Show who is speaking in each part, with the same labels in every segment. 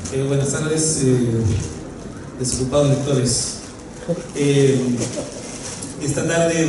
Speaker 1: Buenas tardes, desocupados lectores. Esta tarde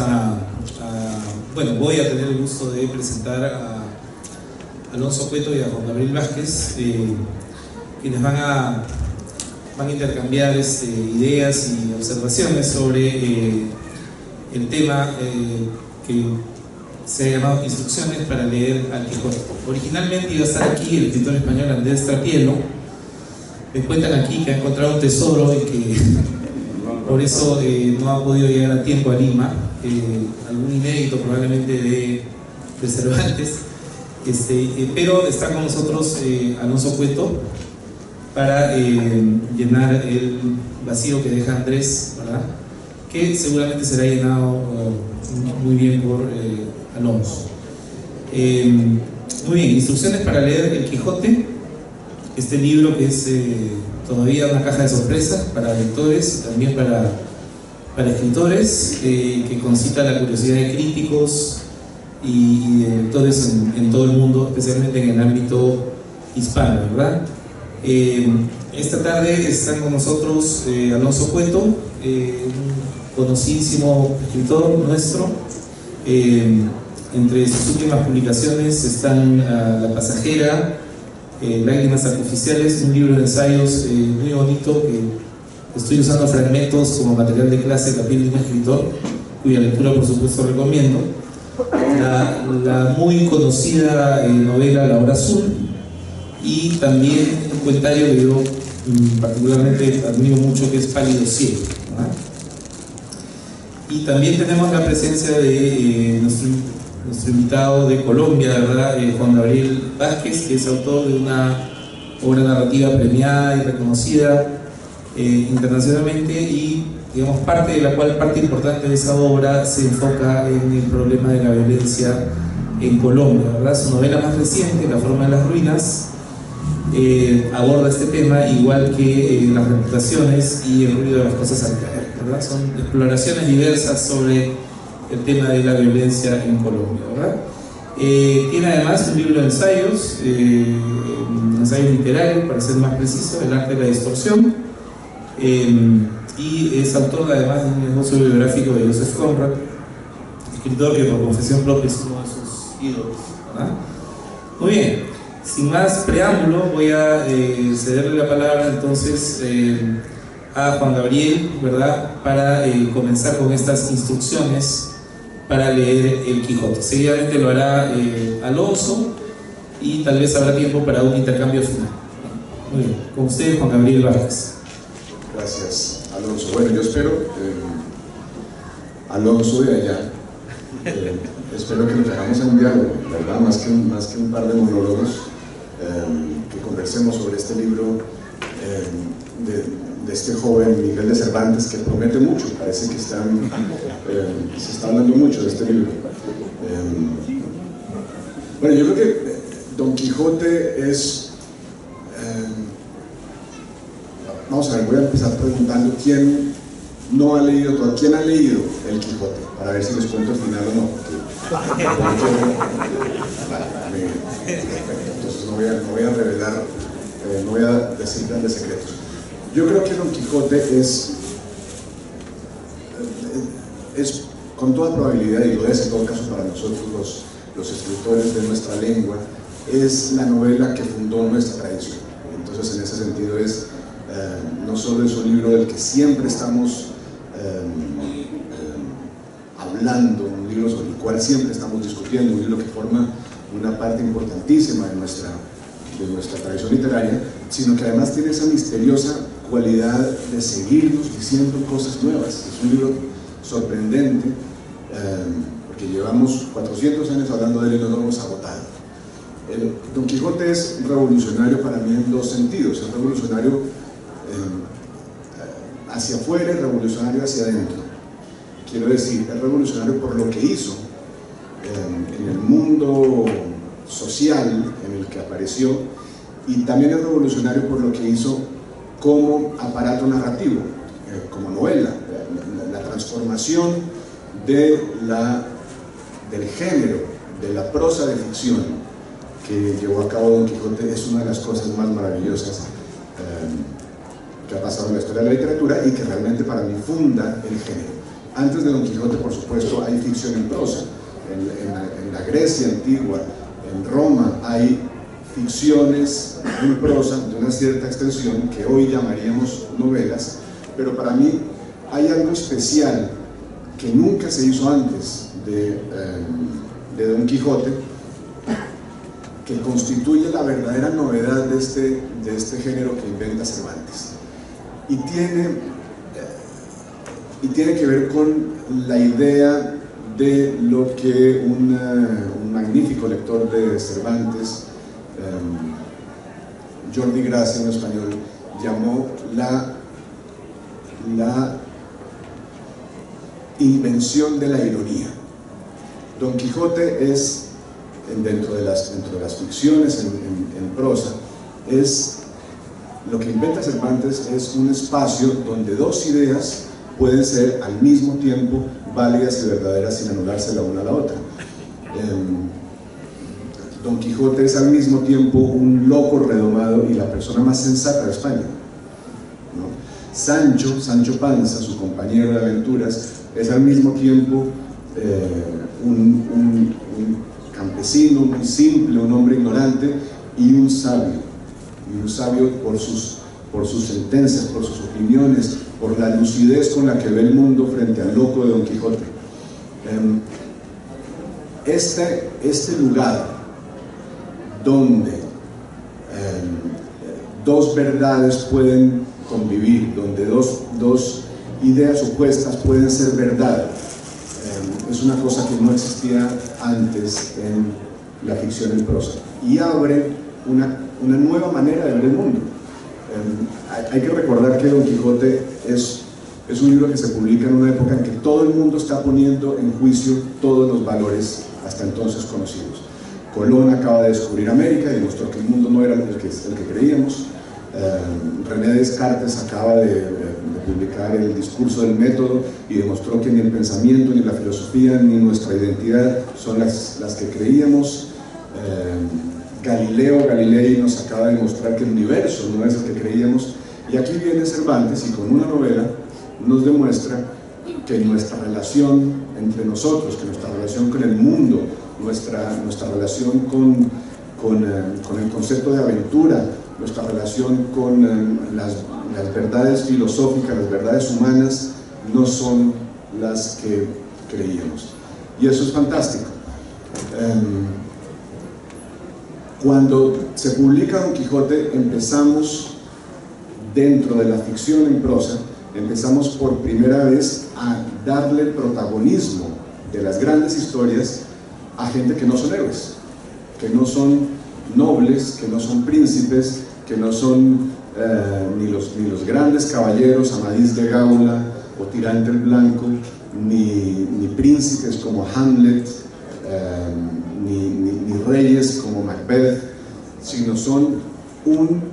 Speaker 1: voy a tener el gusto de presentar a Alonso Cueto y a Juan Gabriel Vázquez, quienes van a intercambiar ideas y observaciones sobre el tema que se ha llamado Instrucciones para leer al Quijote. Originalmente iba a estar aquí el escritor español Andrés Trapielo. Me cuentan aquí que ha encontrado un tesoro y que por eso no ha podido llegar a tiempo a Lima, algún inédito probablemente de Cervantes, pero está con nosotros Alonso Cueto para llenar el vacío que deja Andrés, ¿verdad? Que seguramente será llenado muy bien por Alonso. Muy bien, Instrucciones para leer el Quijote, este libro que es todavía una caja de sorpresas para lectores y también para escritores, que concita la curiosidad de críticos y de lectores en todo el mundo, especialmente en el ámbito hispano, ¿verdad? Esta tarde están con nosotros Alonso Cueto, un conocidísimo escritor nuestro. Entre sus últimas publicaciones están La Pasajera, Lágrimas Artificiales, un libro de ensayos muy bonito que estoy usando fragmentos como material de clase, La piel de un escritor, cuya lectura por supuesto recomiendo. La muy conocida novela La Hora Azul, y también un comentario que yo particularmente admiro mucho, que es Pálido Cielo, ¿verdad? Y también tenemos la presencia de nuestro invitado de Colombia, ¿verdad? Juan Gabriel Vázquez, que es autor de una obra narrativa premiada y reconocida internacionalmente, y digamos parte importante de esa obra se enfoca en el problema de la violencia en Colombia, ¿verdad? Su novela más reciente, La Forma de las Ruinas, aborda este tema, igual que Las Reputaciones y El ruido de las cosas al caer, ¿verdad? Son exploraciones diversas sobre el tema de la violencia en Colombia, ¿verdad? Tiene además un libro de ensayos, ensayo literario, para ser más preciso, El arte de la distorsión, y es autor además de un negocio biográfico de Joseph Conrad, escritor que por confesión propia es uno de sus ídolos, ¿verdad? Muy bien. Sin más preámbulo, voy a cederle la palabra entonces a Juan Gabriel, ¿verdad?, para comenzar con estas instrucciones para leer el Quijote. Seguidamente lo hará Alonso, y tal vez habrá tiempo para un intercambio final. Muy bien, con usted, Juan Gabriel Vázquez.
Speaker 2: Gracias, Alonso. Bueno, yo espero, Alonso de allá, espero que nos hagamos en un diálogo, ¿verdad? Más que un par de monólogos, que conversemos sobre este libro de este joven Miguel de Cervantes, que promete mucho. Parece que se está hablando mucho de este libro. Bueno, yo creo que Don Quijote es... vamos a ver, voy a empezar preguntando quién no ha leído todo, quién ha leído el Quijote, para ver si les cuento el final o no. Entonces no voy a revelar, no voy a decir grandes secretos. Yo creo que Don Quijote es con toda probabilidad, y lo es en todo caso para nosotros los escritores de nuestra lengua, es la novela que fundó nuestra tradición. Entonces en ese sentido no solo es un libro del que siempre estamos hablando, un libro sobre el cual siempre estamos discutiendo, un libro que forma una parte importantísima de nuestra tradición literaria, sino que además tiene esa misteriosa cualidad de seguirnos diciendo cosas nuevas. Es un libro sorprendente, porque llevamos 400 años hablando de él y no lo hemos agotado. Don Quijote es revolucionario para mí en dos sentidos. Es revolucionario hacia afuera y revolucionario hacia adentro. Quiero decir, es revolucionario por lo que hizo en el mundo social en el que apareció, y también es revolucionario por lo que hizo como aparato narrativo, como novela. La transformación del género, de la prosa de ficción que llevó a cabo Don Quijote, es una de las cosas más maravillosas que ha pasado en la historia de la literatura y que realmente para mí funda el género. Antes de Don Quijote, por supuesto, hay ficción en prosa. En la Grecia antigua, en Roma, hay ficciones en prosa de una cierta extensión que hoy llamaríamos novelas, pero para mí hay algo especial que nunca se hizo antes de Don Quijote, que constituye la verdadera novedad de este género que inventa Cervantes, y tiene que ver con la idea de lo que un magnífico lector de Cervantes, Jordi Gracia, en español, llamó la invención de la ironía. Don Quijote es, dentro de las ficciones en prosa, es lo que inventa Cervantes, es un espacio donde dos ideas pueden ser al mismo tiempo válidas y verdaderas sin anularse la una a la otra. Don Quijote es al mismo tiempo un loco redomado y la persona más sensata de España, ¿no? Sancho Panza, su compañero de aventuras, es al mismo tiempo un campesino muy simple, un hombre ignorante y un sabio por sus sentencias, por sus opiniones, por la lucidez con la que ve el mundo frente al loco de Don Quijote. Este lugar donde dos verdades pueden convivir, donde dos ideas opuestas pueden ser verdad, es una cosa que no existía antes en la ficción en prosa, y abre una nueva manera de ver el mundo. Hay que recordar que Don Quijote es un libro que se publica en una época en que todo el mundo está poniendo en juicio todos los valores hasta entonces conocidos. Colón acaba de descubrir América y demostró que el mundo no era el que creíamos. René Descartes acaba de publicar el discurso del método y demostró que ni el pensamiento, ni la filosofía, ni nuestra identidad son las que creíamos. Galileo Galilei nos acaba de demostrar que el universo no es el que creíamos, y aquí viene Cervantes y con una novela nos demuestra que nuestra relación entre nosotros, que nuestra relación con el mundo, nuestra relación con el concepto de aventura, nuestra relación con las verdades filosóficas, las verdades humanas, no son las que creíamos, y eso es fantástico. Cuando se publica Don Quijote, empezamos, dentro de la ficción en prosa, empezamos por primera vez a darle protagonismo de las grandes historias a gente que no son héroes, que no son nobles, que no son príncipes, que no son ni los grandes caballeros, Amadís de Gaula o Tirante el Blanco, ni príncipes como Hamlet, ni reyes como Macbeth, sino son un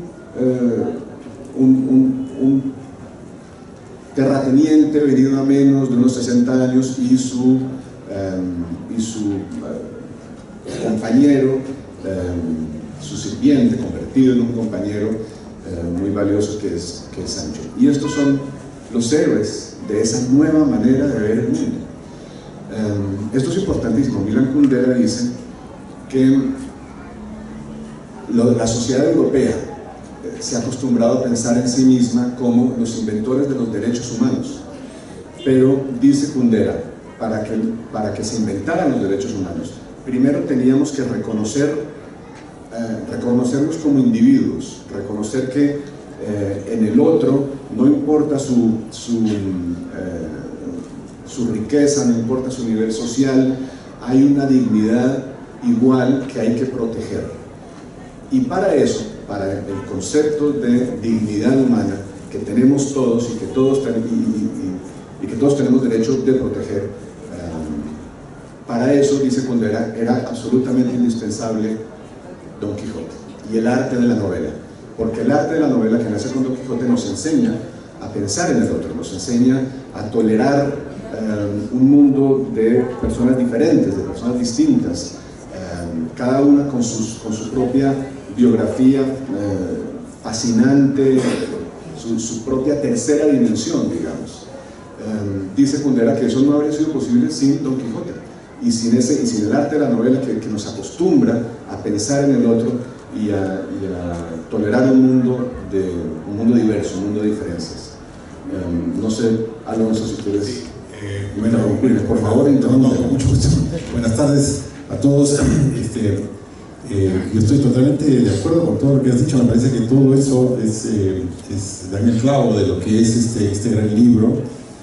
Speaker 2: terrateniente venido a menos de unos 60 años y su compañero, su sirviente convertido en un compañero muy valioso que es Sancho. Y estos son los héroes de esa nueva manera de ver el mundo. Esto es importantísimo. Milan Kundera dice que la sociedad europea se ha acostumbrado a pensar en sí misma como los inventores de los derechos humanos, pero dice Kundera, para que se inventaran los derechos humanos, primero teníamos que reconocernos como individuos, reconocer que en el otro no importa su riqueza, no importa su nivel social, hay una dignidad igual que hay que proteger. Y para eso, para el concepto de dignidad humana que tenemos todos y que todos tenemos derecho de proteger, para eso, dice Kundera, era absolutamente indispensable Don Quijote y el arte de la novela, porque el arte de la novela que nace con Don Quijote nos enseña a pensar en el otro, nos enseña a tolerar un mundo de personas diferentes, de personas distintas, cada una con su propia biografía fascinante, su propia tercera dimensión, digamos. Dice Kundera que eso no habría sido posible sin Don Quijote y sin el arte de la novela que nos acostumbra a pensar en el otro y a tolerar un mundo diverso, un mundo de diferencias. No sé, Alonso, si ustedes interrumpir, por favor,
Speaker 3: con mucho gusto. Buenas tardes a todos. Yo estoy totalmente de acuerdo con todo lo que has dicho. Me parece que todo eso es dar el clavo de lo que es este gran libro.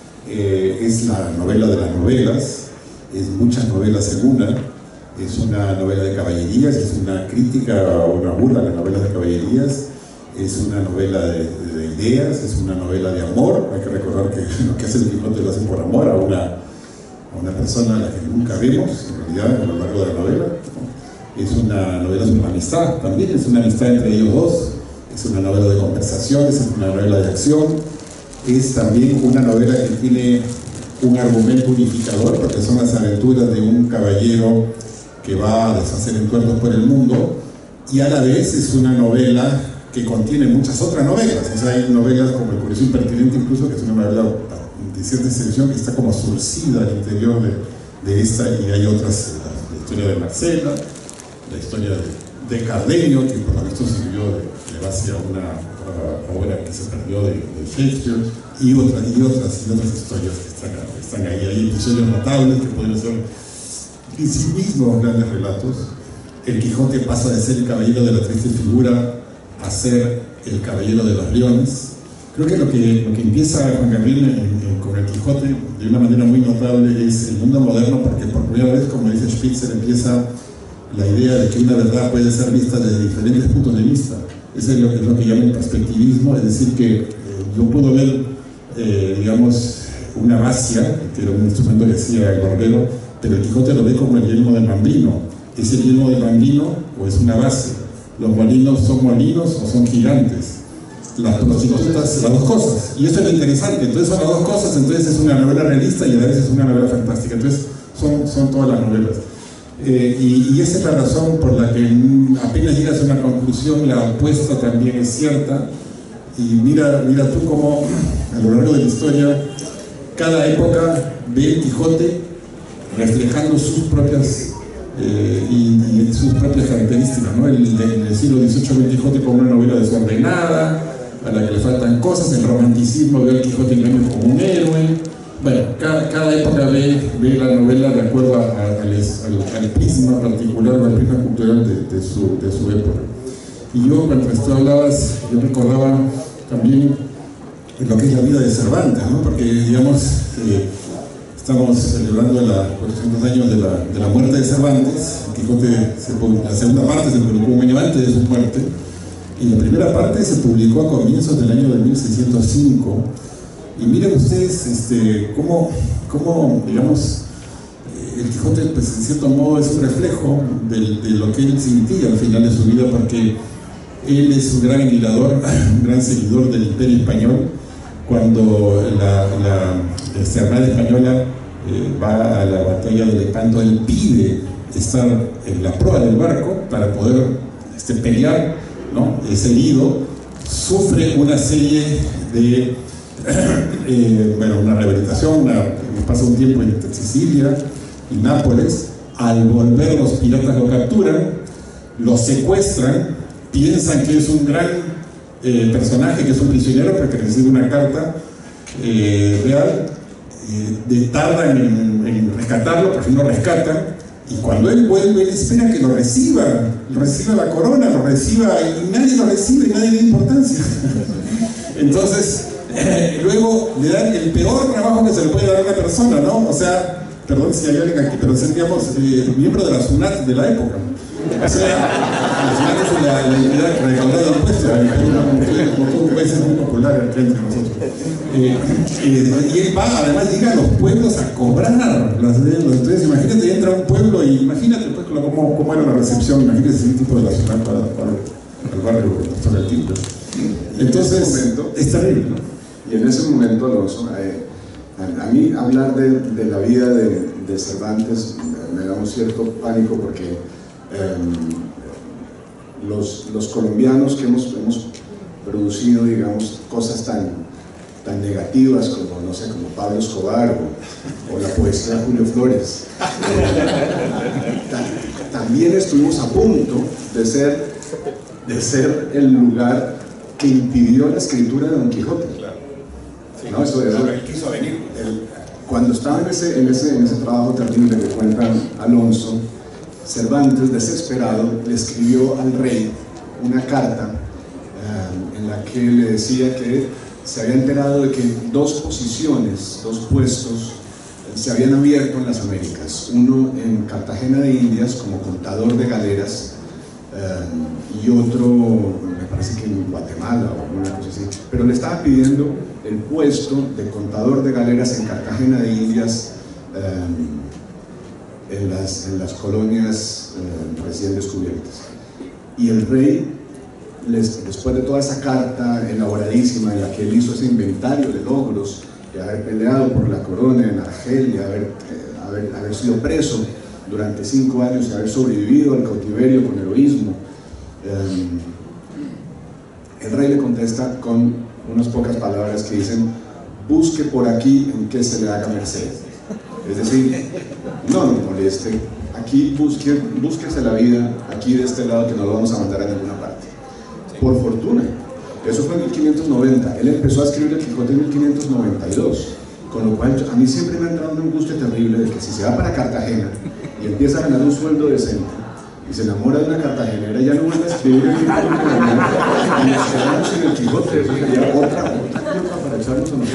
Speaker 3: Es la novela de las novelas, es muchas novelas en una. Es una novela de caballerías, es una crítica o una burla a las novelas de caballerías, es una novela de ideas, es una novela de amor. Hay que recordar que lo que hace el Quijote lo hace por amor a una persona a la que nunca vemos, en realidad, a lo largo de la novela, ¿no? Es una novela sobre una amistad, también es una amistad entre ellos dos, es una novela de conversaciones, es una novela de acción, es también una novela que tiene un argumento unificador, porque son las aventuras de un caballero que va a deshacer entuertos por el mundo, y a la vez es una novela que contiene muchas otras novelas. O sea, hay novelas como El Curioso Impertinente, incluso, que es una novela de cierta extensión que está como surcida al interior de esta, y hay otras, la historia de Marcela, la historia de Cardenio, que por lo visto sirvió de base a una obra que se perdió de Shakespeare, y otras historias que están ahí. Hay episodios notables que pueden ser en sí mismos grandes relatos. El Quijote pasa de ser el caballero de la triste figura a ser el caballero de los leones. Creo que lo que empieza Juan Gabriel con el Quijote de una manera muy notable es el mundo moderno, porque por primera vez, como dice Spitzer, empieza la idea de que una verdad puede ser vista desde diferentes puntos de vista. Eso es lo que llaman perspectivismo, es decir, que yo puedo ver, digamos, una bacia, que era un instrumento que hacía el barbero, pero el Quijote lo ve como el yelmo del bambino. ¿Es el yelmo del bambino o es una base? ¿Los molinos son molinos o son gigantes? Las prostitutas, las dos cosas. Y eso es lo interesante. Entonces son las dos cosas. Entonces es una novela realista y a veces es una novela fantástica. Entonces son todas las novelas. Y esa es la razón por la que apenas llegas a una conclusión, la apuesta también es cierta. Y mira tú cómo a lo largo de la historia cada época ve el Quijote reflejando sus propias y sus propias características, ¿no? En el siglo XVIII ve el Quijote como una novela desordenada, a la que le faltan cosas. El romanticismo ve al Quijote en cambio como un héroe. Bueno, cada época ve la novela de acuerdo al prisma particular, al prisma cultural de su época. Y yo, cuando tú hablabas, yo recordaba también lo que es la vida de Cervantes, ¿no? Porque, digamos, estamos celebrando los 400 años de la muerte de Cervantes. El Quijote, la segunda parte se publicó un año antes de su muerte, y la primera parte se publicó a comienzos del año de 1605. Y miren ustedes cómo digamos, el Quijote, pues, en cierto modo es un reflejo de lo que él sentía al final de su vida, porque él es un gran admirador, un gran seguidor del Imperio Español. Cuando la Armada Española va a la batalla de Lepanto, él pide estar en la proa del barco para poder pelear, ¿no? Es herido, sufre una serie de una rehabilitación, pasa un tiempo en Sicilia y Nápoles. Al volver, los piratas lo capturan, lo secuestran, piensan que es un gran personaje, que es un prisionero porque recibe una carta real, tardan en rescatarlo, por fin lo rescatan, y cuando él vuelve, él espera que lo reciba la corona, lo reciba, y nadie lo recibe, nadie le da importancia. Entonces, luego le dan el peor trabajo que se le puede dar a una persona, ¿no? O sea, perdón si hay alguien aquí, pero seríamos miembro de la SUNAT de la época. O sea, la SUNAT es la entidad recaudadora de impuestos, como todo un país es muy popular entre nosotros. Y él va, además, llega a los pueblos a cobrar las deudas. Entonces, imagínate, entra a un pueblo y imagínate pues cómo era la recepción. Imagínate ese tipo de la SUNAT para el barrio estudiantil. Entonces, es terrible, ¿no?
Speaker 2: Y en ese momento, Alonso, a mí hablar de la vida de Cervantes me da un cierto pánico, porque los colombianos que hemos producido, digamos, cosas tan negativas como, no sé, como Pablo Escobar o la poesía de Julio Flores. También estuvimos a punto de ser el lugar que impidió la escritura de Don Quijote.
Speaker 3: Sí,
Speaker 2: ¿no? Eso
Speaker 3: él quiso venir.
Speaker 2: Cuando estaba en ese trabajo terrible que cuenta Alonso, Cervantes, desesperado, le escribió al rey una carta en la que le decía que se había enterado de que dos posiciones, dos puestos, se habían abierto en las Américas. Uno en Cartagena de Indias como contador de galeras y otro, me parece que en Guatemala o alguna cosa así. Pero le estaba pidiendo el puesto de contador de galeras en Cartagena de Indias, en las colonias recién descubiertas. Y el rey, después de toda esa carta elaboradísima en la que él hizo ese inventario de logros, de haber peleado por la corona en Argelia, haber sido preso durante 5 años y haber sobrevivido al cautiverio con heroísmo, el rey le contesta con unas pocas palabras que dicen: busque por aquí en que se le haga merced. Es decir, no nos moleste, aquí búsquese la vida, aquí de este lado, que no lo vamos a mandar a ninguna parte. Por fortuna, eso fue en 1590, él empezó a escribir el Quijote en 1592, con lo cual a mí siempre me ha entrado una angustia terrible de que si se va para Cartagena y empieza a ganar un sueldo decente y se enamora de una cartagenera, ya no vuelve a escribir el Quijote y nos quedamos en el Quijote, eso sería otra culpa para echarnos a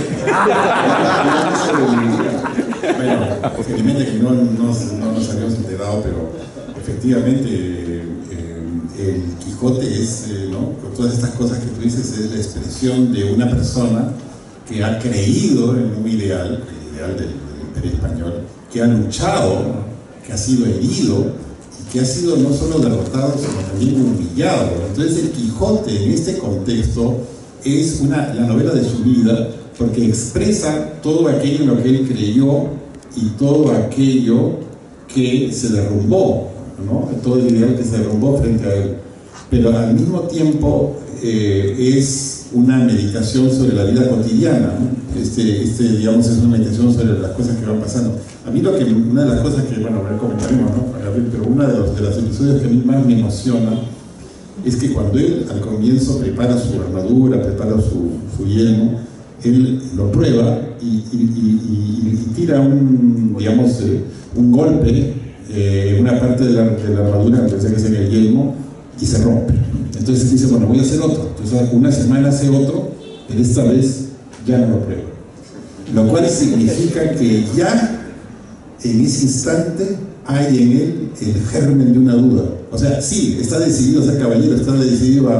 Speaker 2: nosotros.
Speaker 3: Bueno, felizmente que no nos habíamos enterado, pero efectivamente el Quijote es, ¿no? Con todas estas cosas que tú dices, es la expresión de una persona que ha creído en un ideal, el ideal del Imperio Español, que ha luchado, que ha sido herido y que ha sido no solo derrotado, sino también humillado. Entonces el Quijote en este contexto es la novela de su vida, porque expresa todo aquello en lo que él creyó y todo aquello que se derrumbó, ¿no? Todo el ideal que se derrumbó frente a él. Pero al mismo tiempo es una meditación sobre la vida cotidiana, ¿no? Digamos, es una meditación sobre las cosas que van pasando. A mí una de las cosas que, bueno, comentaremos, ¿no? Pero una de las episodios que a mí más me emociona es que cuando él al comienzo prepara su armadura, prepara su yelmo, él lo prueba y tira un golpe en una parte de la armadura, pensé que sería el yelmo, y se rompe. Entonces dice, bueno, voy a hacer otro. Entonces una semana hace otro, pero esta vez ya no lo prueba. Lo cual significa que ya en ese instante hay en él el germen de una duda. O sea, sí, está decidido a ser caballero, está decidido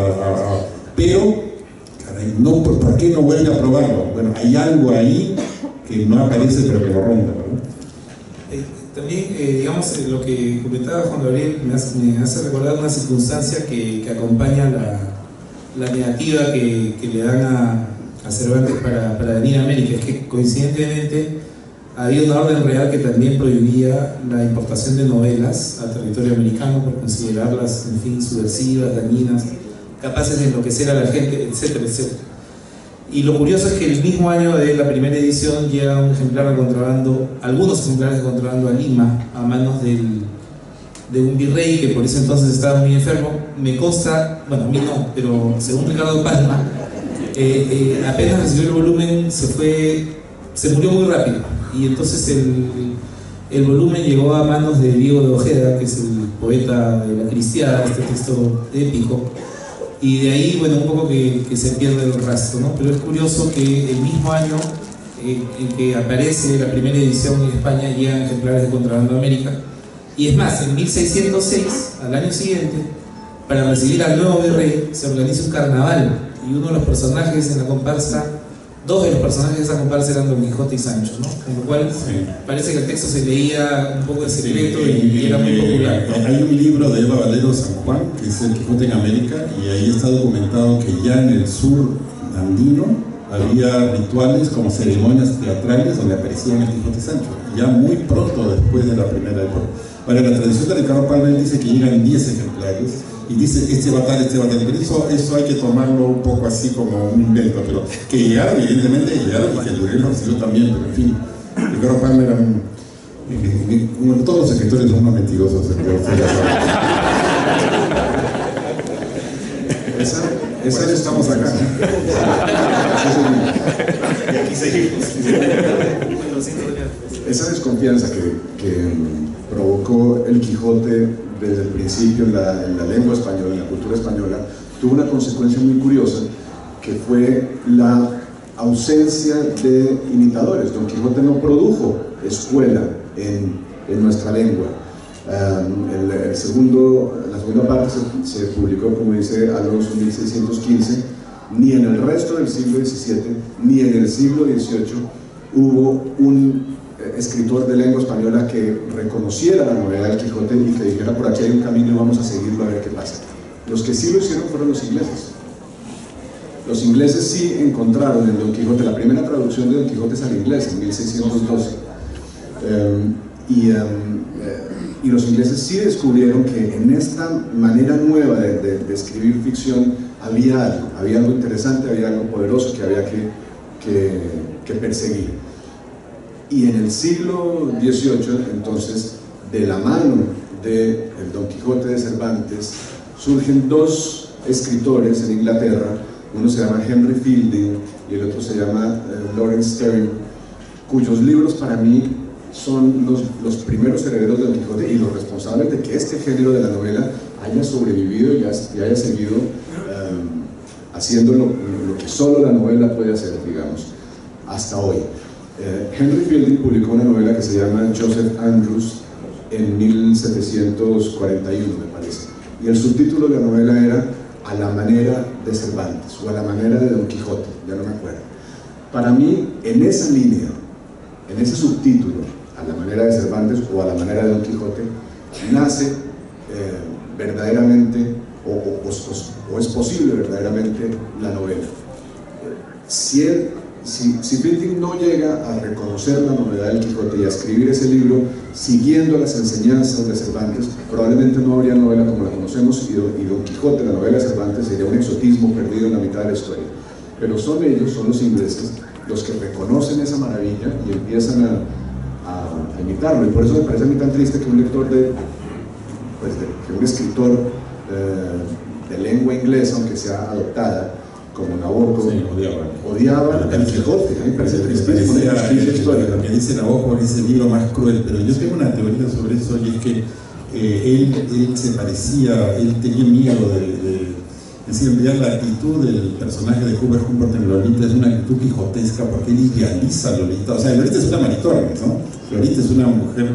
Speaker 3: pero no, ¿por qué no vuelve a probarlo? Bueno, hay algo ahí que no aparece pero que lo rompe, ¿verdad?
Speaker 1: También, digamos, lo que comentaba Juan Gabriel me hace recordar una circunstancia que acompaña la negativa que le dan a Cervantes para venir a América. Es que coincidentemente había una orden real que también prohibía la importación de novelas al territorio americano por considerarlas, en fin, subversivas, dañinas, capaces de enloquecer a la gente, etcétera, etcétera. Y lo curioso es que el mismo año de la primera edición llega un ejemplar de contrabando, algunos ejemplares de contrabando a Lima, a manos de un virrey que por ese entonces estaba muy enfermo. Me consta, bueno, a mí no, pero según Ricardo Palma, apenas recibió el volumen, se murió muy rápido. Y entonces el volumen llegó a manos de Diego de Ojeda, que es el poeta de la Cristiada, este texto épico. Y de ahí, bueno, un poco que se pierde el rastro, ¿no? Pero es curioso que el mismo año en que aparece la primera edición en España llegan ejemplares de Contrabando a América. Y es más, en 1606, al año siguiente, para recibir al nuevo virrey, se organiza un carnaval. Y uno de los personajes en la comparsa, dos de los personajes de esa comparsa eran Don Quijote y Sancho, ¿no? Con lo cual parece que el texto se leía un poco de secreto y era muy popular, ¿no?
Speaker 3: Hay un libro de Eva Valero San Juan, que es El Quijote en América, y ahí está documentado que ya en el sur andino había rituales como ceremonias teatrales donde aparecían el Quijote y Sancho, ya muy pronto después de la primera época. Ahora, la tradición de Ricardo Palma dice que llegan 10 ejemplares, y dice este va tal, pero eso hay que tomarlo un poco así como un invento, pero que llegaron, evidentemente llegaron, y que el gobierno recibió también, pero en fin, Ricardo Palma era como todos los escritores son unos mentirosos, esa estamos acá.
Speaker 1: Y aquí seguimos.
Speaker 2: Esa desconfianza que provocó el Quijote desde el principio en la lengua española, en la cultura española, tuvo una consecuencia muy curiosa, que fue la ausencia de imitadores. Don Quijote no produjo escuela en nuestra lengua. La segunda parte se publicó, como dice Alonso, en 1615. Ni en el resto del siglo XVII, ni en el siglo XVIII hubo un escritor de lengua española que reconociera la novedad del Quijote y que dijera: por aquí hay un camino y vamos a seguirlo a ver qué pasa. Los que sí lo hicieron fueron los ingleses. Los ingleses sí encontraron en Don Quijote, la primera traducción de Don Quijote es al inglés en 1612, y los ingleses sí descubrieron que en esta manera nueva de escribir ficción había algo interesante, había algo poderoso que había que perseguir. Y en el siglo XVIII, entonces, de la mano del Don Quijote de Cervantes, surgen dos escritores en Inglaterra. Uno se llama Henry Fielding y el otro se llama Lawrence Sterne, cuyos libros para mí son los primeros herederos de Don Quijote y los responsables de que este género de la novela haya sobrevivido y haya seguido haciendo lo que solo la novela puede hacer, digamos, hasta hoy. Henry Fielding publicó una novela que se llama Joseph Andrews en 1741, me parece, y el subtítulo de la novela era A la manera de Cervantes, o A la manera de Don Quijote, ya no me acuerdo. Para mí, en esa línea, en ese subtítulo, A la manera de Cervantes o A la manera de Don Quijote, nace verdaderamente, o es posible verdaderamente, la novela. Si Fielding no llega a reconocer la novedad del Quijote y a escribir ese libro siguiendo las enseñanzas de Cervantes, probablemente no habría novela como la conocemos, y Don Quijote, la novela de Cervantes, sería un exotismo perdido en la mitad de la historia. Pero son ellos, son los ingleses, los que reconocen esa maravilla y empiezan a imitarlo. Y por eso me parece a mí tan triste que un lector que un escritor de lengua inglesa, aunque sea adoptada, como Nabokov,
Speaker 3: sí,
Speaker 2: odiaba el Quijote. Me parece tristísimo la injusticia histórica.
Speaker 3: Lo que dice Nabokov es el libro más cruel, pero yo tengo una teoría sobre eso, y es que él se parecía, él tenía miedo es decir, en realidad la actitud del personaje de Hubert Humperdinck en Lolita es una actitud quijotesca, porque él idealiza a Lolita. O sea, Lolita es una Maritornes, ¿no? Lolita es una mujer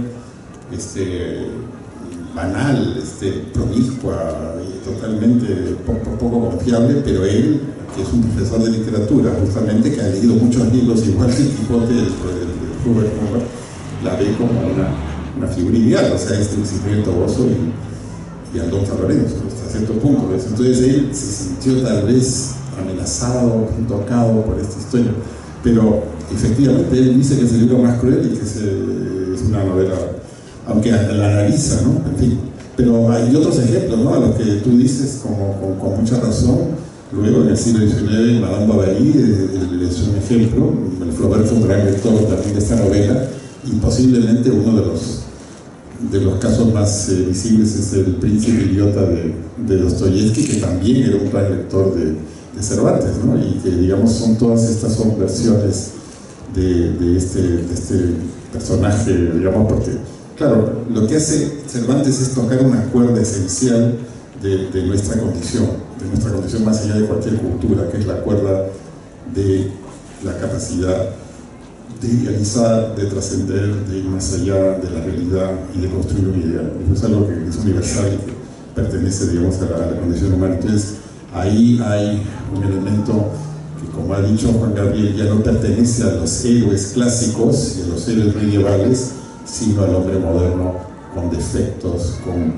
Speaker 3: banal, promiscua y totalmente poco confiable, pero él, que es un profesor de literatura, justamente, que ha leído muchos libros, igual que el Quijote de Hubert Humperdinck, la ve como una figura ideal. O sea, Lucifer Toboso y Aldón Lorenzo, hasta cierto punto, ¿ves? Entonces él se sintió tal vez amenazado, tocado por esta historia, pero efectivamente él dice que es el libro más cruel y que es una novela, aunque la analiza, ¿no? En fin. Pero hay otros ejemplos, ¿no? A los que tú dices con mucha razón. Luego en el siglo XIX, Madame Bovary es un ejemplo. El Flaubert fue un gran lector también de esta novela, y posiblemente uno de los casos más visibles es El príncipe idiota de Dostoyevsky, que también era un gran lector de Cervantes, ¿no? Y que, digamos, son versiones de este personaje, digamos, porque, claro, lo que hace Cervantes es tocar una cuerda esencial de nuestra condición más allá de cualquier cultura, que es la cuerda de la capacidad de idealizar, de trascender, de ir más allá de la realidad y de construir un ideal. Eso es algo que es universal y que pertenece, digamos, a la condición humana. Entonces, ahí hay un elemento que, como ha dicho Juan Gabriel, ya no pertenece a los héroes clásicos y a los héroes medievales, sino al hombre moderno con defectos,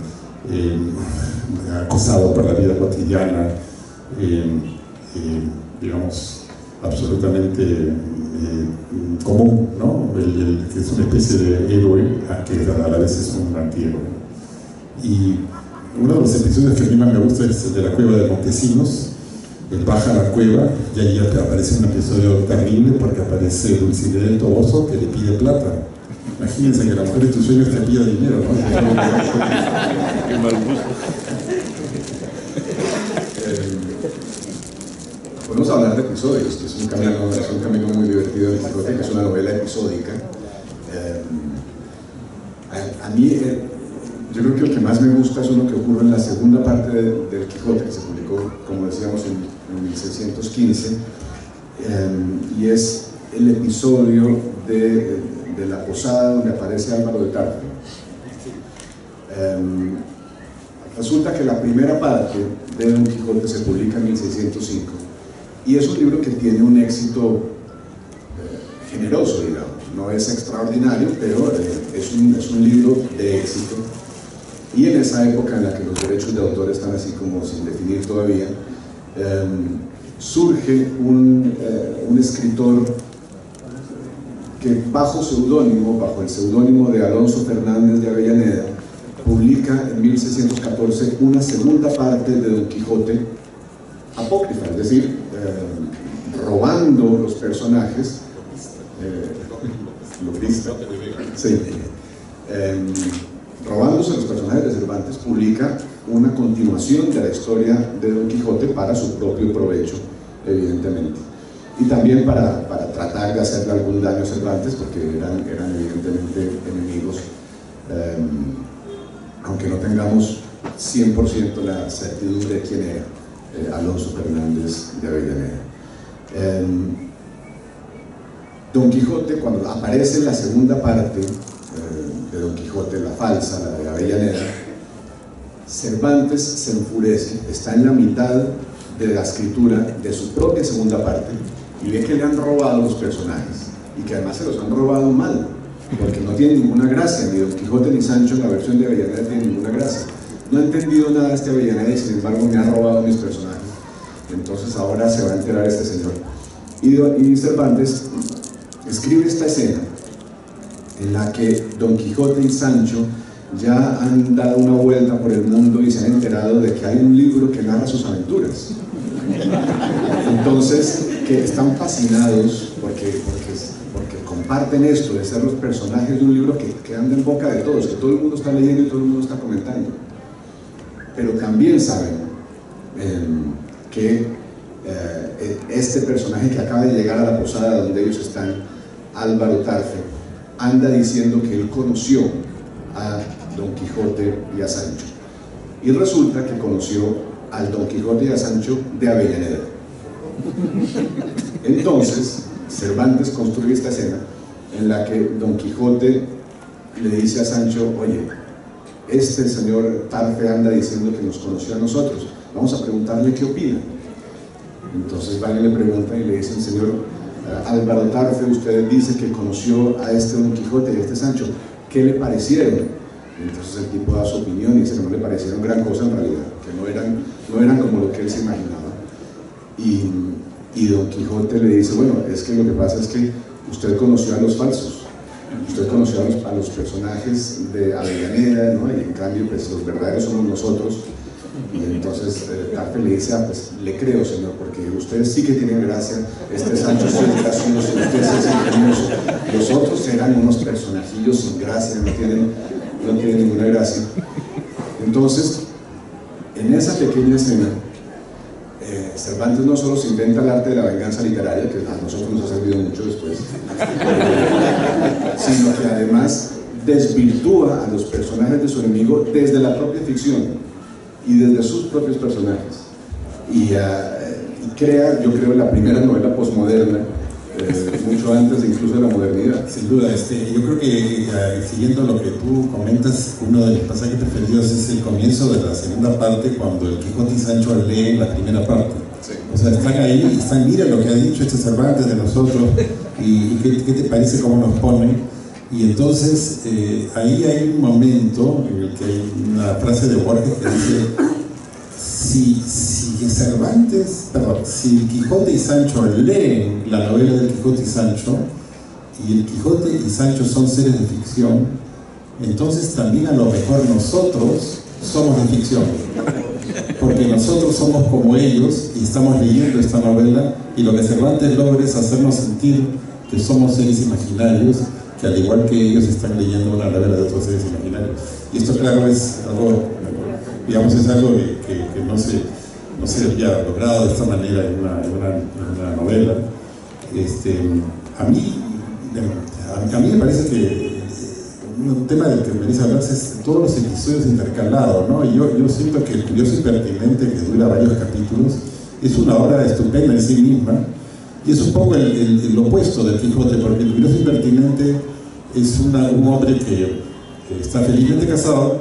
Speaker 3: acosado por la vida cotidiana, digamos, absolutamente común, ¿no? Que es una especie de héroe, que a la vez es un antihéroe. Y uno de los episodios que a mí más me gusta es el de la cueva de Montesinos. Él baja a la cueva y ahí aparece un episodio terrible porque aparece Dulcinea del Toboso que le pide plata. Imagínense que la mujer de tus sueños te pide dinero, ¿no?
Speaker 4: Qué mal gusto.
Speaker 2: Podemos hablar de episodios, que es un camino muy divertido en Quijote, que es una novela episódica. A mí, yo creo que el que más me gusta es uno que ocurre en la segunda parte del Quijote, que se publicó, como decíamos, en 1615, y es el episodio de la posada donde aparece Álvaro de Tarfe. Resulta que la primera parte de Don Quijote se publica en 1605 y es un libro que tiene un éxito generoso, digamos. No es extraordinario, pero es un libro de éxito. Y en esa época en la que los derechos de autor están así como sin definir todavía, surge un escritor que bajo el seudónimo de Alonso Fernández de Avellaneda, publica en 1614 una segunda parte de Don Quijote apócrifa, es decir, robando los personajes, sí, robándose los personajes de Cervantes, publica una continuación de la historia de Don Quijote para su propio provecho, evidentemente. Y también para tratar de hacerle algún daño a Cervantes, porque eran evidentemente enemigos, aunque no tengamos 100% la certidumbre de quién era Alonso Fernández de Avellaneda. Don Quijote, cuando aparece la segunda parte de Don Quijote, la falsa, la de Avellaneda, Cervantes se enfurece, está en la mitad de la escritura de su propia segunda parte y ve que le han robado los personajes y que además se los han robado mal, porque no tiene ninguna gracia, ni Don Quijote ni Sancho en la versión de Avellaneda tiene ninguna gracia. No he entendido nada de este Avellaneda y sin embargo me ha robado mis personajes. Entonces ahora se va a enterar este señor. Y Cervantes escribe esta escena en la que Don Quijote y Sancho ya han dado una vuelta por el mundo y se han enterado de que hay un libro que narra sus aventuras. Entonces, que están fascinados porque comparten esto de ser los personajes de un libro que anda en boca de todos, que todo el mundo está leyendo y todo el mundo está comentando. Pero también saben que este personaje que acaba de llegar a la posada donde ellos están, Álvaro Tarfe, anda diciendo que él conoció a Don Quijote y a Sancho. Y resulta que conoció al Don Quijote y a Sancho de Avellaneda. Entonces, Cervantes construye esta escena en la que Don Quijote le dice a Sancho: oye, este señor Tarfe anda diciendo que nos conoció a nosotros, vamos a preguntarle qué opina. Entonces van y le preguntan y le dicen: señor Álvaro Tarfe, usted dice que conoció a este Don Quijote y a este Sancho, ¿qué le parecieron? Entonces el tipo da su opinión y dice que no le parecieron gran cosa en realidad, que no eran como lo que él se imaginaba. Y Don Quijote le dice: bueno, es que lo que pasa es que usted conoció a los falsos, usted conoció a los personajes de Avellaneda, ¿no? Y en cambio pues los verdaderos somos nosotros. Y entonces Tarfe le dice: ah, pues le creo, señor, porque ustedes sí que tienen gracia, este Sancho sí es gracioso, usted es ingenioso, los otros eran unos personajillos sin gracia, no tienen ninguna gracia. Entonces, en esa pequeña escena, Cervantes no solo se inventa el arte de la venganza literaria, que a nosotros nos ha servido mucho después, sino que además desvirtúa a los personajes de su enemigo desde la propia ficción y desde sus propios personajes, y crea, yo creo, la primera novela posmoderna, mucho antes incluso de la modernidad.
Speaker 3: Sin duda, yo creo que siguiendo lo que tú comentas, uno de los pasajes preferidos es el comienzo de la segunda parte, cuando el Quijote y Sancho leen la primera parte.
Speaker 2: Sí.
Speaker 3: O sea, están ahí, mira lo que ha dicho este Cervantes de nosotros, y ¿qué te parece cómo nos pone? Y entonces ahí hay un momento en el que hay una frase de Borges que dice: si el Quijote y Sancho leen la novela del Quijote y Sancho, y el Quijote y Sancho son seres de ficción, entonces también a lo mejor nosotros somos de ficción, porque nosotros somos como ellos y estamos leyendo esta novela, y lo que Cervantes logra es hacernos sentir que somos seres imaginarios, que al igual que ellos están leyendo una novela de otros seres imaginarios. Y esto, claro, es algo, digamos, es algo que no se había logrado de esta manera en una novela. A mí me parece que un tema del que merece hablarse es todos los episodios intercalados, ¿no? Y yo siento que El curioso impertinente, que dura varios capítulos, es una obra estupenda en sí misma, y es un poco el opuesto del Quijote, porque El curioso impertinente es un hombre que está felizmente casado,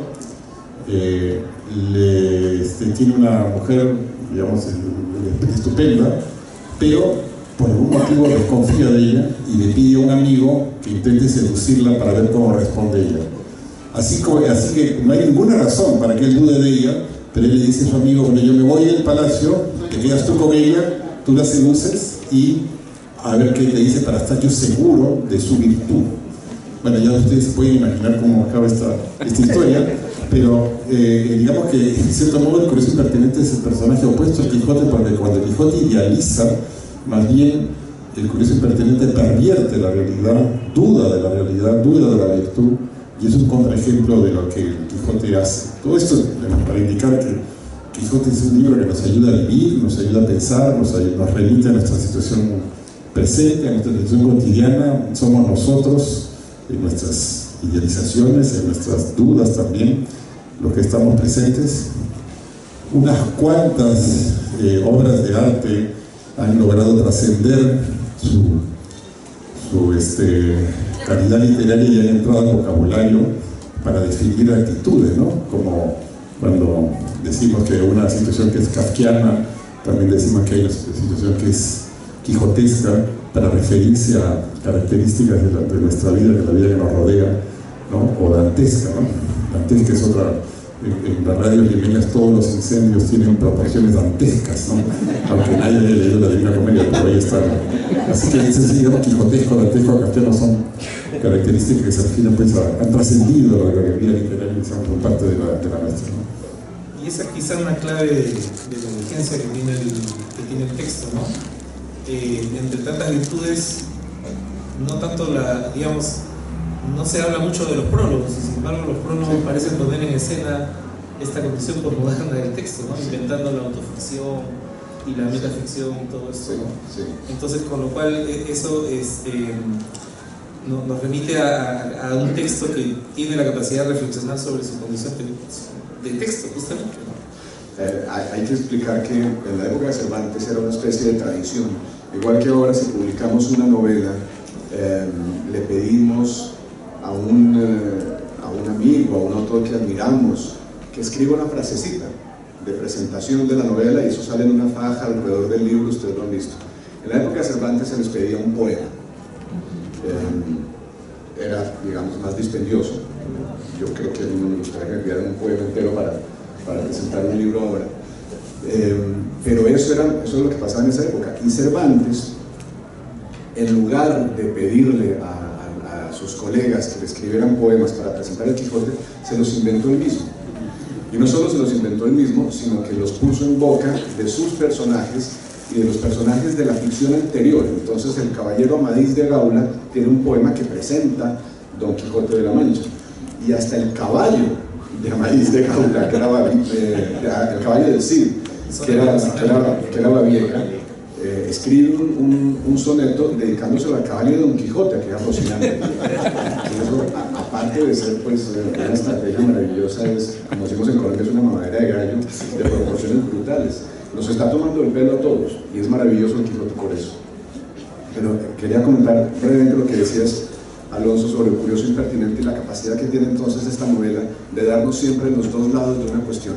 Speaker 3: tiene una mujer, digamos, estupenda, pero por algún motivo desconfía de ella y le pide a un amigo que intente seducirla para ver cómo responde ella. Así que no hay ninguna razón para que él dude de ella, pero él le dice a su amigo: bueno, yo me voy al palacio, te quedas tú con ella, tú la seduces y a ver qué te dice para estar yo seguro de su virtud. Bueno, ya ustedes pueden imaginar cómo acaba esta historia, pero digamos que en cierto modo El curioso impertinente es el personaje opuesto al Quijote, porque cuando el Quijote idealiza, más bien El curioso impertinente pervierte la realidad, duda de la realidad, duda de la virtud, y es un contraejemplo de lo que el Quijote hace. Todo esto para indicar que Quijote es un libro que nos ayuda a vivir, nos ayuda a pensar, nos remite a nuestra situación presente, a nuestra situación cotidiana. Somos nosotros, en nuestras idealizaciones, en nuestras dudas también, los que estamos presentes. Unas cuantas obras de arte han logrado trascender su calidad literaria y han entrado al vocabulario para definir actitudes, ¿no? Como cuando decimos que una situación que es kafkiana, también decimos que hay una situación que es quijotesca, para referirse a características de nuestra vida, de la vida que nos rodea, ¿no? O dantesca, ¿no? Dantesca es otra. En las radios limeñas todos los incendios tienen proporciones dantescas, ¿no? Aunque nadie haya leído la Divina Comedia, pero ahí está, ¿no? Así que ese, digamos, quijotesco, dantesco, kafkiano son características que se refieren, pues, han trascendido la vida literaria y son parte de la nuestra, ¿no?
Speaker 1: Y esa quizá una clave de la urgencia que tiene el texto, ¿no? Entre tantas virtudes, no tanto digamos, no se habla mucho de los prólogos, y sin embargo los prólogos parecen poner en escena esta condición postmoderna del texto, ¿no? Inventando la autoficción y la metaficción y todo esto, ¿no?
Speaker 2: Sí.
Speaker 1: Entonces, con lo cual eso nos remite a un texto que tiene la capacidad de reflexionar sobre su condición de texto, justamente, ¿no?
Speaker 2: Hay que explicar que en la época de Cervantes era una especie de tradición. Igual que ahora, si publicamos una novela, le pedimos a un amigo, a un autor que admiramos, que escriba una frasecita de presentación de la novela, y eso sale en una faja alrededor del libro. Ustedes lo han visto. En la época de Cervantes se les pedía un poema. Era, digamos, más dispendioso. Yo creo que a mí no me gustaría que me enviaran un poema entero para presentar un libro ahora. Pero eso es lo que pasaba en esa época. Y Cervantes, en lugar de pedirle a sus colegas que le escribieran poemas para presentar el Quijote, se los inventó él mismo. Y no solo se los inventó él mismo, sino que los puso en boca de sus personajes y de los personajes de la ficción anterior. Entonces el caballero Amadís de Gaula tiene un poema que presenta Don Quijote de la Mancha, y hasta el caballo de Amadís de Gaula, que era el caballo del Cid, que era Babieca, escribe un soneto dedicándose al caballo de Don Quijote, que era Rocinante. Eso, aparte de ser, pues, una estrategia maravillosa, es, como decimos en Colombia, es una mamadera de gallo de proporciones brutales. Nos está tomando el pelo a todos, y es maravilloso el Quijote por eso. Pero quería comentar brevemente lo que decías, Alonso, sobre El curioso impertinente y la capacidad que tiene entonces esta novela de darnos siempre los dos lados de una cuestión.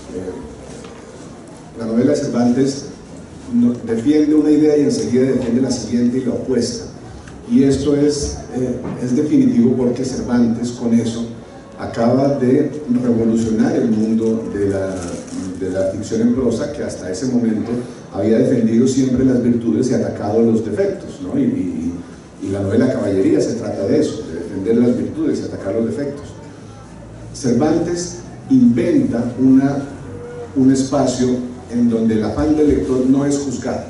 Speaker 2: La novela de Cervantes defiende una idea y enseguida defiende la siguiente y la opuesta. Y esto es definitivo, porque Cervantes con eso acaba de revolucionar el mundo de la ficción en prosa, que hasta ese momento había defendido siempre las virtudes y atacado los defectos, ¿no? Y la novela Caballería se trata de eso, de defender las virtudes y atacar los defectos. Cervantes inventa un espacio en donde el afán del lector no es juzgar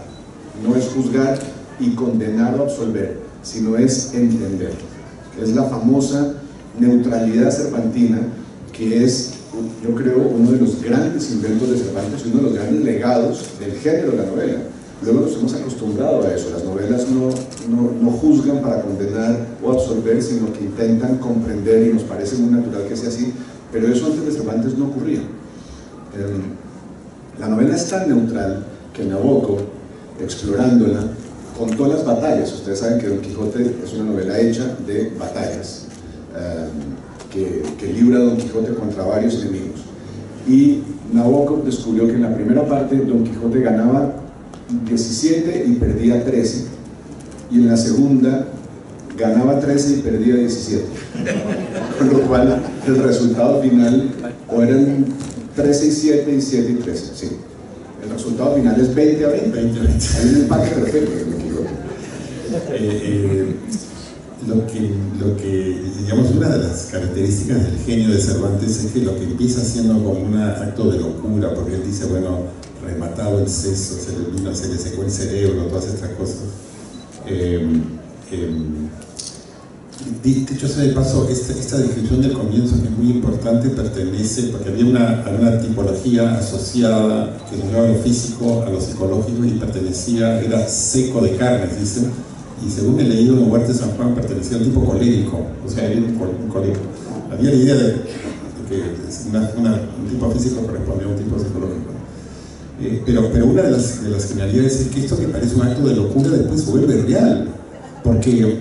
Speaker 2: y condenar o absolver, sino es entender. Es la famosa neutralidad cervantina, que es, yo creo, uno de los grandes inventos de Cervantes y uno de los grandes legados del género de la novela. Luego nos hemos acostumbrado a eso. Las novelas no juzgan para condenar o absolver, sino que intentan comprender, y nos parece muy natural que sea así, pero eso antes de Cervantes no ocurría. La novela es tan neutral que Nabokov, explorándola, contó las batallas. Ustedes saben que Don Quijote es una novela hecha de batallas, que libra Don Quijote contra varios enemigos. Y Nabokov descubrió que en la primera parte Don Quijote ganaba 17 y perdía 13, y en la segunda ganaba 13 y perdía 17, con lo cual el resultado final o eran 13 y 7 y 7 y 13, sí. El resultado final es 20 a 20. Hay un empate perfecto en Don Quijote.
Speaker 3: Lo que, digamos, una de las características del genio de Cervantes es que lo que empieza siendo como un acto de locura, porque él dice, bueno, rematado el seso, se le secó el cerebro, todas estas cosas. Dicho sea de paso, esta descripción del comienzo, que es muy importante, pertenece, porque había una tipología asociada que jugaba a lo físico, a lo psicológico, y pertenecía, era seco de carnes, dicen, y según he leído en Huerta de San Juan, pertenecía al tipo colérico, o sea, era un colérico. Había la idea de que un tipo físico correspondía a un tipo psicológico. Pero una de las genialidades es que esto, que parece un acto de locura, después se vuelve real, porque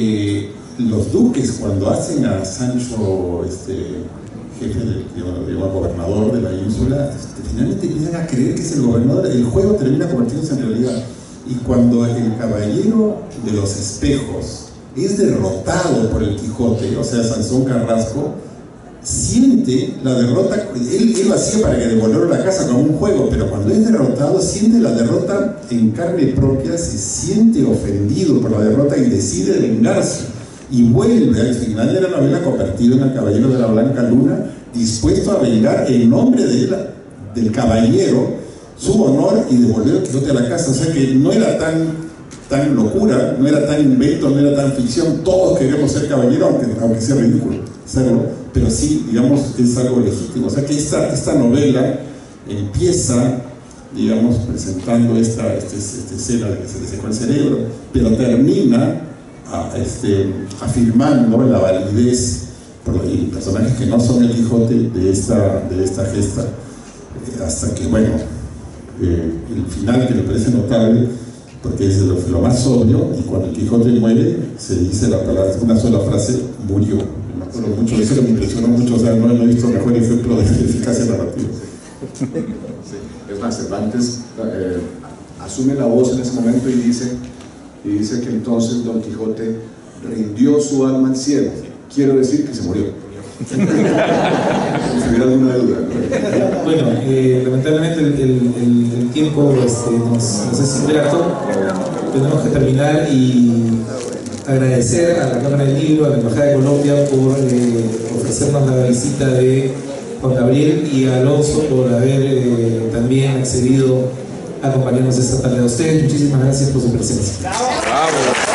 Speaker 3: los duques, cuando hacen a Sancho jefe digamos, gobernador de la ínsula, finalmente empiezan a creer que es el gobernador. El juego termina convirtiéndose en realidad, y cuando el caballero de los espejos es derrotado por el Quijote, o sea, Sansón Carrasco, siente la derrota. Él lo hacía para que devolviera la casa como un juego, pero cuando es derrotado siente la derrota en carne propia, se siente ofendido por la derrota y decide vengarse, y vuelve al final de la novela convertido en el caballero de la Blanca Luna, dispuesto a vengar en nombre del caballero su honor y devolver el Quijote a la casa. O sea que no era tan locura, no era tan invento, no era tan ficción. Todos queremos ser caballero, aunque sea ridículo serlo, pero sí, digamos, es algo legítimo. O sea que esta novela empieza, digamos, presentando esta escena de que se le secó el cerebro, pero termina afirmando la validez por los personajes que no son el Quijote de esta gesta, hasta que, bueno, el final, que me parece notable, porque es lo más obvio, y cuando el Quijote muere, se dice la palabra, una sola frase: murió. Me acuerdo mucho de eso, que me impresionó mucho. O sea, no he visto mejor ejemplo de eficacia narrativa.
Speaker 2: Sí. Es más, Cervantes asume la voz en ese momento y dice que entonces Don Quijote rindió su alma al cielo. Quiero decir que se murió. Si hubiera alguna duda, ¿no?
Speaker 1: Bueno, lamentablemente el tiempo nos es ingrato. Tenemos que terminar, y agradecer a la Cámara del Libro, a la Embajada de Colombia, por ofrecernos la visita de Juan Gabriel, y a Alonso por haber también accedido a acompañarnos esta tarde. A ustedes, muchísimas gracias por su presencia.
Speaker 4: ¡Bravo!